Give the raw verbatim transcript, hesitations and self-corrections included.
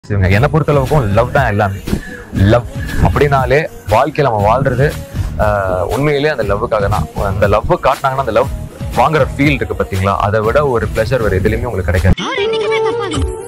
என்னை பொறுத்தளவுக்கும் லவ் தான் எல்லாமே. லவ் அப்படின்னாலே வாழ்க்கையில் நம்ம வாழ்றது உண்மையிலேயே அந்த லவ்வுக்காக தான். அந்த லவ் காட்டினாங்கன்னா அந்த லவ் வாங்குற ஃபீல் இருக்கு பார்த்தீங்களா, அதை விட ஒரு ப்ளஷர் வேறு எதுலையுமே உங்களுக்கு கிடைக்காது.